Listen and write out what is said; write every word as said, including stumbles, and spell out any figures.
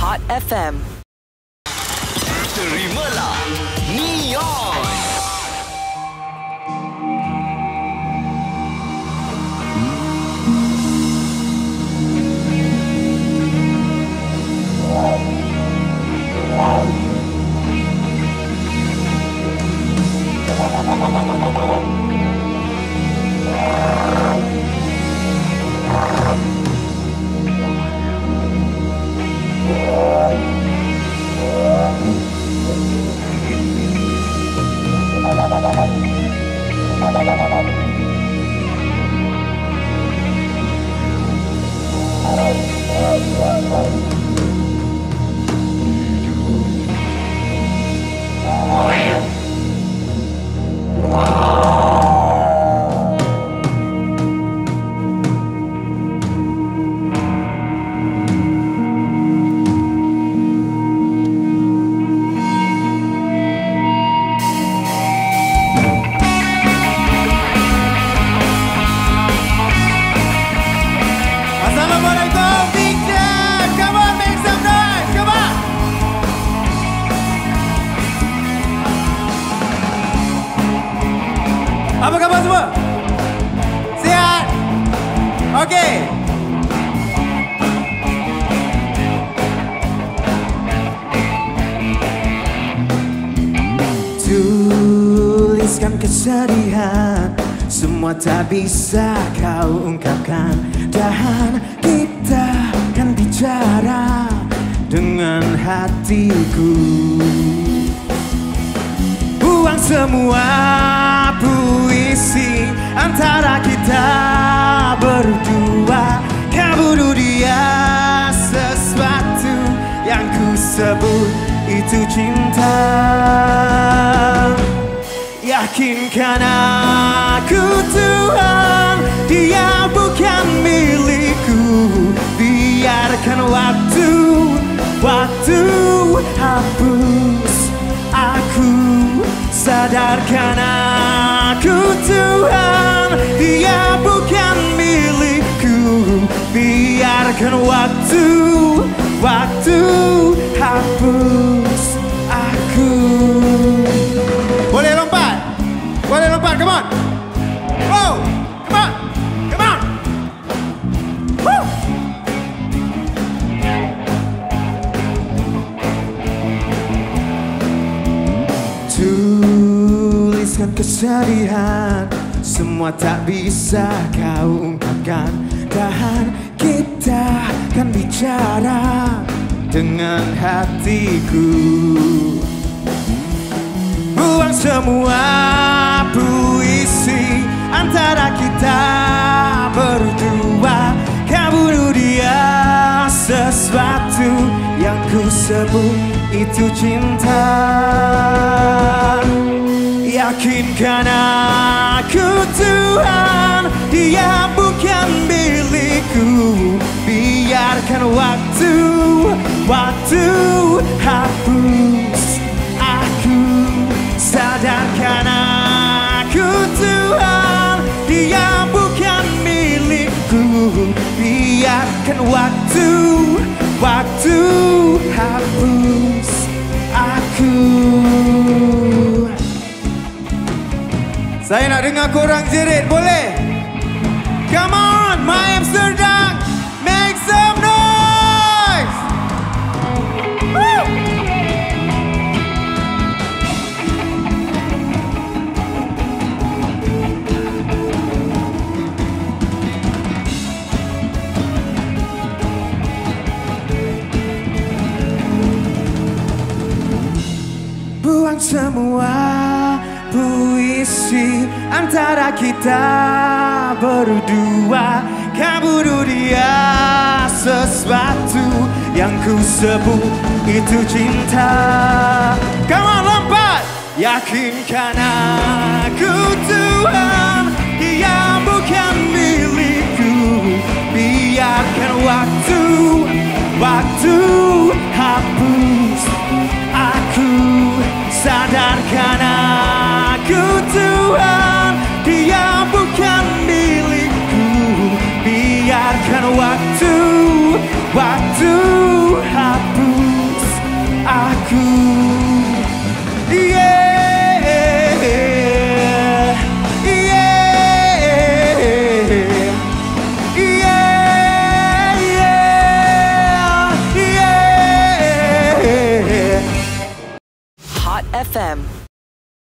Hot F M. Terimalah Neon. Apa kabar semua? Sihat? Okey. Tuliskan kesedihan, semua tak bisa kau ungkapkan, dan kita kan bicara dengan hatiku. Buang semua puisi antara kita berdua. Kau bunuh dia, sesuatu yang ku sebut itu cinta. Yakinkan aku Tuhan, dia bukan milikku. Biarkan waktu, waktu hapus aku. Sadarkan aku Tuhan, dia bukan milikku. Biarkan waktu, waktu hapus aku. Boleh lompat? Boleh lompat, come on. Oh, come on, come on. Woo. Tuliskan kesedihan, semua tak bisa kau ungkapkan, dan kita kan bicara dengan hatiku. Buang semua puisi antara kita berdua. Kau bunuh dia, sesuatu yang ku sebut itu cinta. Yakinkan aku Tuhan, dia bukan milikku. Biarkan waktu, waktu hapus aku. Sadarkan aku Tuhan, dia bukan milikku. Biarkan waktu, waktu hapus aku. Saya nak dengar korang jerit, boleh? Come on, my Amsterdam, make some noise! Woo! Buang semua puisi antara kita berdua. Kau bunuh dia, sesuatu yang ku sebut itu cinta. Come on, lompat! Yakinkan aku Tuhan, dia bukan milikku. Biarkan waktu, waktu hapus aku. Sadarkan aku Tuhan, dia bukan milikku. Biarkan waktu, waktu hapus F M.